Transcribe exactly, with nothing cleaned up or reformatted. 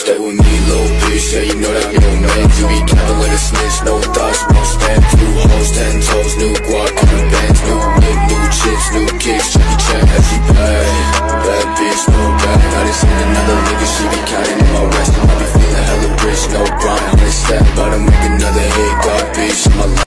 Stay with me, little bitch, yeah, you know that we don't make. You be capping with a snitch, no thoughts, won't stand. New hoes, ten toes, new guac, new bands, new whip, new chips, new kicks, Jackie Chan, every bag. Bad bitch, no bag. I just seen another nigga, she be counting in my rest. I be feeling hella rich, no grind, honey stack. About to make another hit, God bitch, in my life.